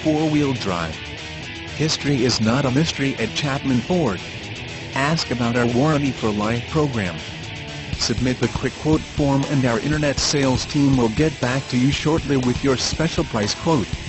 4-wheel drive. History is not a mystery at Chapman Ford. Ask about our Warranty for Life program. Submit the quick quote form and our internet sales team will get back to you shortly with your special price quote.